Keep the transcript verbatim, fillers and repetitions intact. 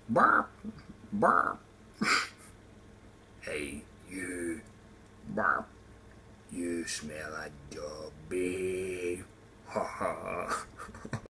Burp, burp. Hey, you, burp. You smell like dog, babe. Ha ha.